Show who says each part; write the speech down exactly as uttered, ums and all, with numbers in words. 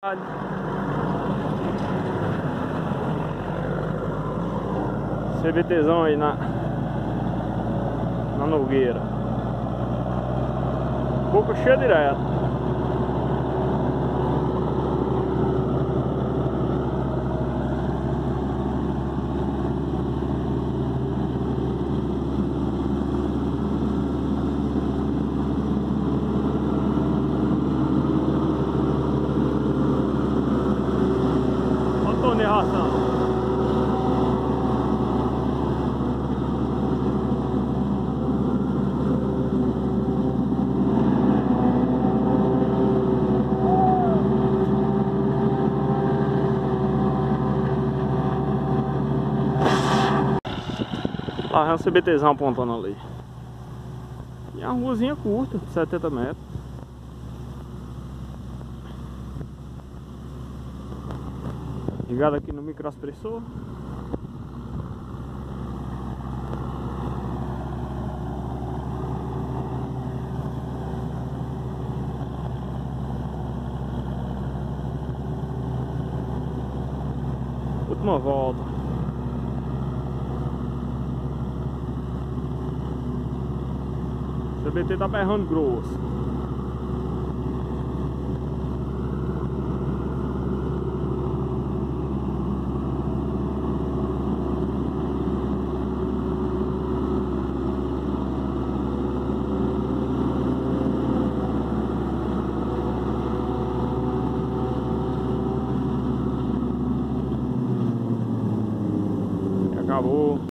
Speaker 1: CBTzão aí na na Nogueira. Boca cheia direto. Olha a tonelação. Lá é um CBTzão apontando ali. E é uma ruazinha curta, setenta metros. Ligado aqui no microexpressor. Última volta. O C B T tá berrando grosso. Acabou.